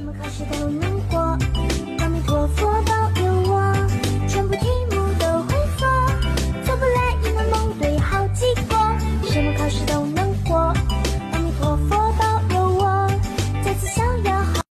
么考试都能过，阿弥陀佛。